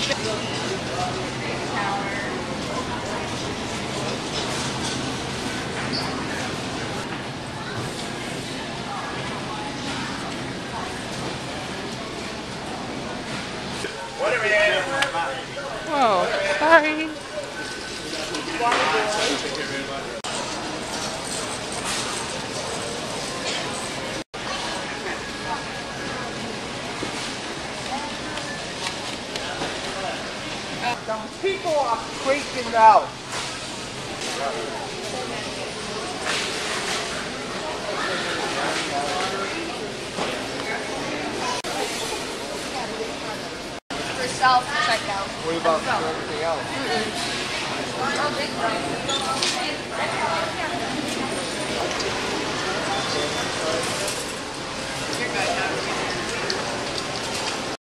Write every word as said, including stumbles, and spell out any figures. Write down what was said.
Whoa, sorry. Some people are freaking out. For self-checkout. What about everything else? You're good.